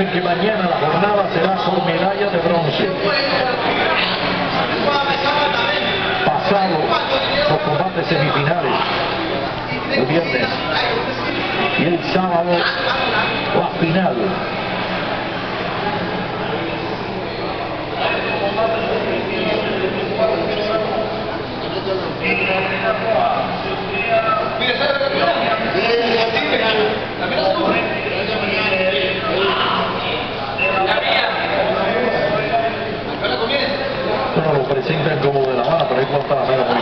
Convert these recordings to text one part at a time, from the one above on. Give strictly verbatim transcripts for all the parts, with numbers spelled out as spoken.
Recuerden que mañana la jornada será con medalla de bronce. Pasado los combates semifinales el viernes y el sábado la final. Bueno, lo presentan como de La Habana, pero ahí cuenta la mera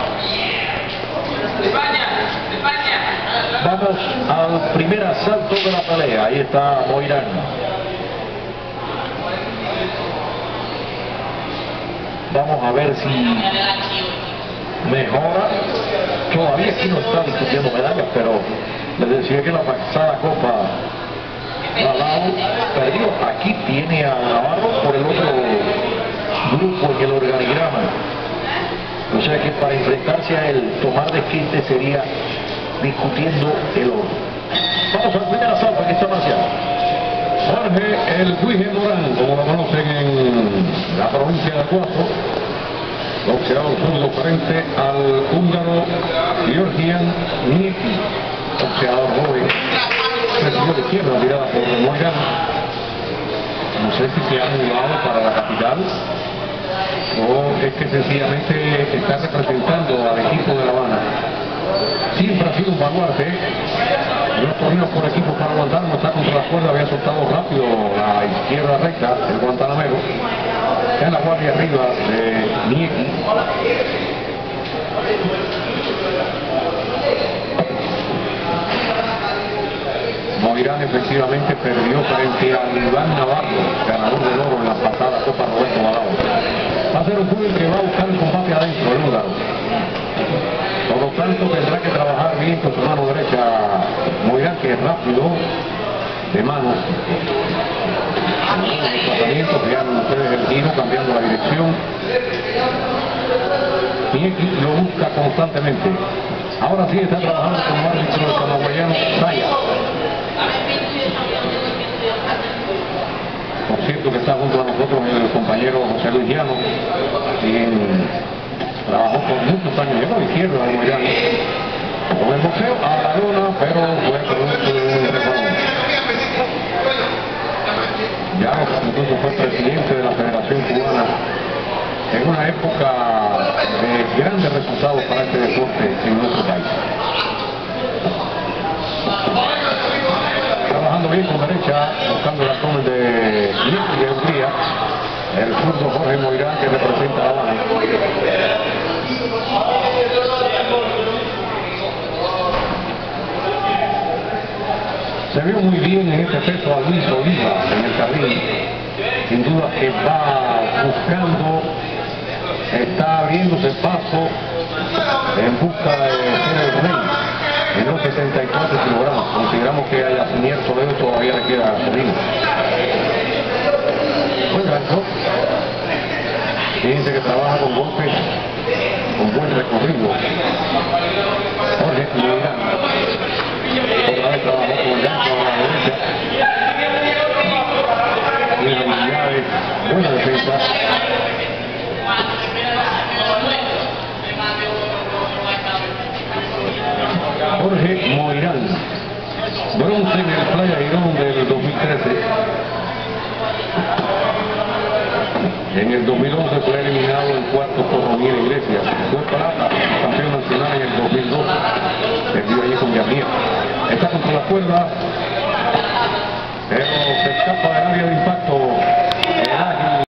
Vamos al primer asalto de la pelea. Ahí está Moirán. Vamos a ver si mejora. Todavía aquí no está discutiendo medallas, pero les decía que la pasada Copa Lalao perdió. Aquí tiene a Navarro por el otro grupo en el organigrama. O sea que para enfrentarse a él, tomar desquite sería discutiendo el oro. Vamos al primer asalto, aquí está Marcial. Jorge el Guije Morán, como lo conocen en la provincia de Cuatro, boxeador zurdo frente al húngaro Georgian Nieki, boxeador joven, recibió de izquierda tirada por Moirán. No sé si se ha mudado para la capital o es que sencillamente está representando al equipo de La Habana. Siempre ha sido un baluarte en los torneos por equipo para Guantánamo. Está contra la cuerda, había soltado rápido la izquierda recta el guantanamero. Está en la guardia arriba de Nieki. Moirán efectivamente perdió frente a Iván Navarro, ganador del oro en la pasada Copa Roberto Balao. Va a ser un joven que va a buscar el combate adentro, el húngaro. Por lo tanto tendrá que trabajar bien con su mano derecha Moirán, que es rápido de mano. En los tratamientos vean ustedes el giro cambiando la dirección. Nieki lo busca constantemente. Ahora sí está trabajando con el árbitro del camagüeyano Saya. Por cierto que está junto a nosotros el compañero José Luis Llano, quien trabajó por muchos años, llegó a la izquierda de Moirán, con el boxeo a la luna, pero fue producto de un reforma. Llano incluso fue presidente de la Federación Cubana en una época de grandes resultados para este deporte en nuestro país. Trabajando bien con derecha, buscando el abdomen de Nieki de Hungría, el zurdo Jorge Moirán, que representa a La Habana. Se vio muy bien en este peso a Luis Oliva en el carril. Sin duda que va buscando, está abriéndose paso en busca de ser el rey en los setenta y cuatro kilogramos. Consideramos que a Yasmir Toledo todavía le queda camino. Buen gancho. Fíjense que trabaja con golpes con buen recorrido. Jorge Moirán otra vez trabajó con el gancho a la derecha. Buenas habilidades, buena defensa. Jorge Moirán, bronce en el Playa Girón del dos mil trece. En el dos mil once fue eliminado en cuartos por Ronnie Iglesias. Fue plata, campeón nacional en el dos mil dos. Perdió allí con Yamir. Está contra la cuerda, pero se escapa del área de impacto